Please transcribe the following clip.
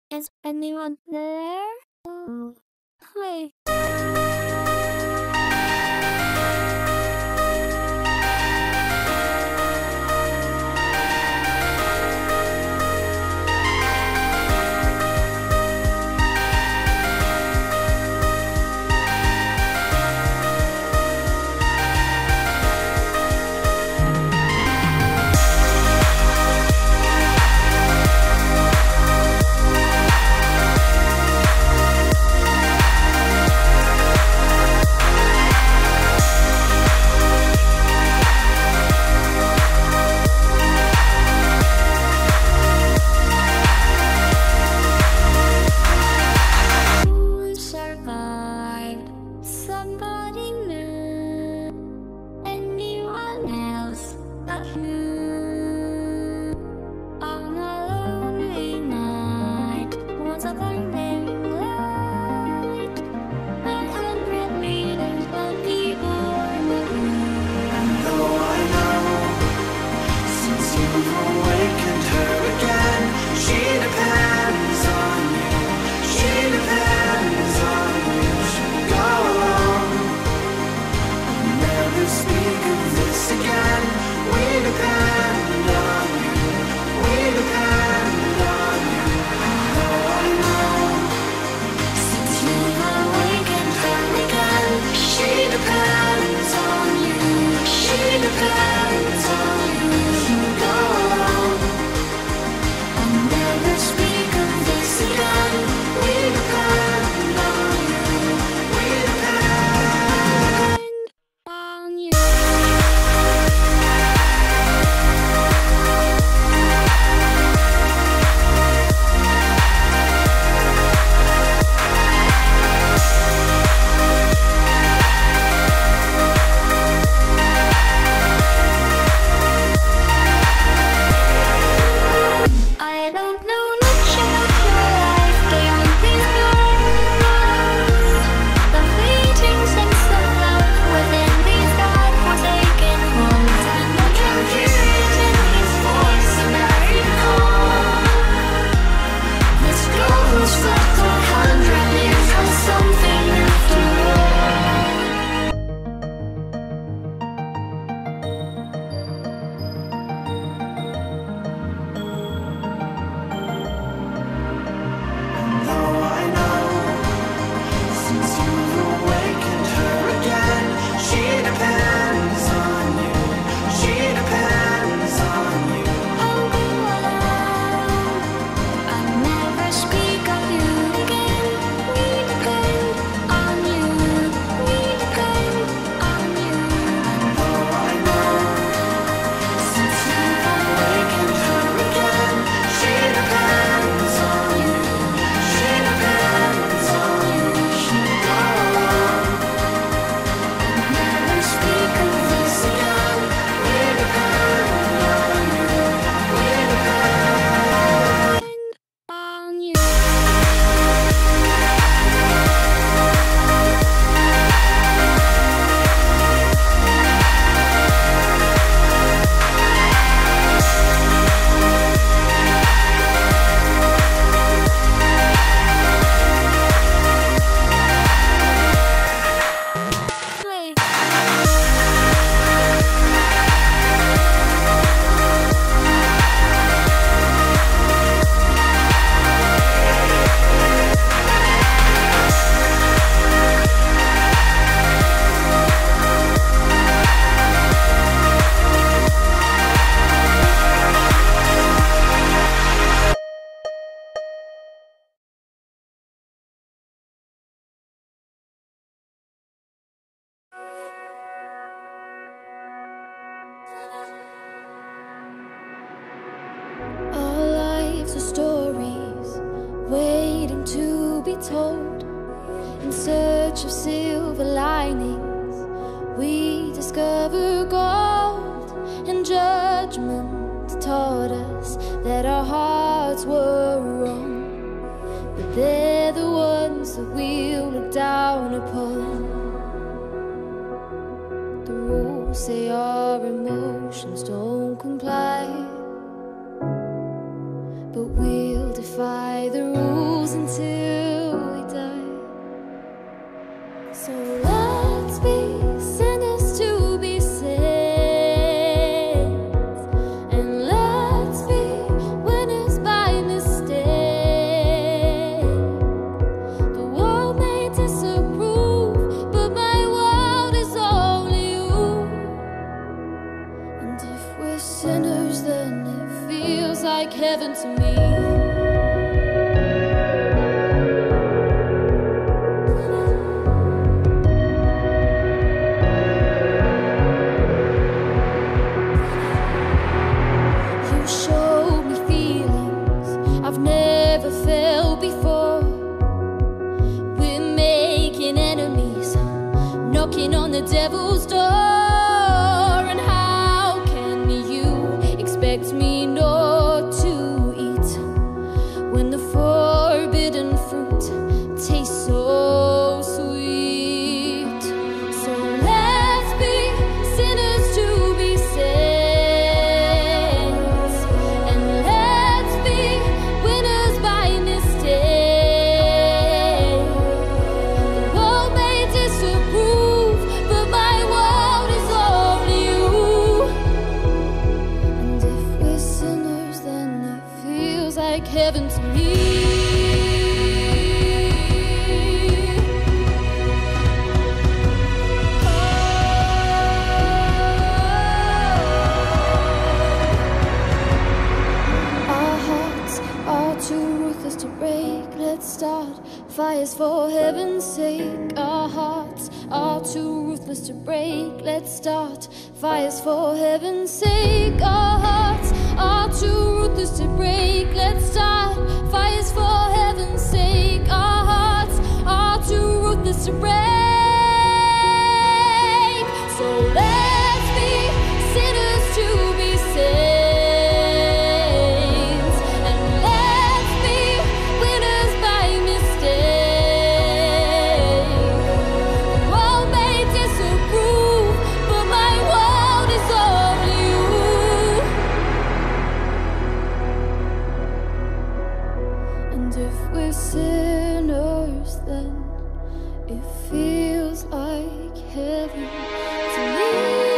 Is anyone there? Oh, hi. Who survived? Somebody knew. Anyone else but you? On a lonely night, was a burning light. 100 meters, but people were moving. And though I know, since you've awakened her again, she depends on you. She depends on you. She'll go along. Never speak of this again. We depend on you. We depend on you. And though I know, since you've awakened her again, she depends on you. She depends on you. She'll go along. I'll never speak of this again. We depend on you. We depend On you. I don't know much about your life beyond these walls. The fleeting sense of love within these dark forsaken halls, and I can hear it in his voice, and I recall this girl who's slept 100 years has something after though I know, since you've awakened her again, she depends on you. She depends on you. I'll go along. I'll never speak of you again. We depend on you. We depend on you. Though I know, since you've awakened her again, she depends on you. She depends on you. She'll go along. I'll never speak of this again. We depend on you. We depend On you. Play. Our lives are stories waiting to be told. In search of silver linings, we discover gold. And judgment taught us that our hearts were wrong. But they're the ones that we'll look down upon. The rules say our emotions don't comply, but we'll we'll defy the rules until we die. So let's be sinners to be saints, and let's be winners by mistake. The world may disapprove, but my world is only you. And if we're sinners, then it feels like heaven to me. I've never felt before. We're making enemies, knocking on the devil's door. And how can you expect me not to eat when the forbidden fruit tastes so sweet? So let's be sinners to be saints, and let's be winners by mistake. The world may disapprove, but my world is only you. And if we're sinners, then it feels like heaven to me. Our hearts are too ruthless to break. Let's start fires for heaven's sake. Our hearts are too ruthless to break. Let's start fires for heaven's sake. Our hearts are too ruthless to break. Let's start fires for heaven's sake. Our hearts are too ruthless to break. So let's be sinners to be saints, and let's be winners by mistake. The world may disapprove, but my world is only you. And if we're sinners, then it feels like heaven to me.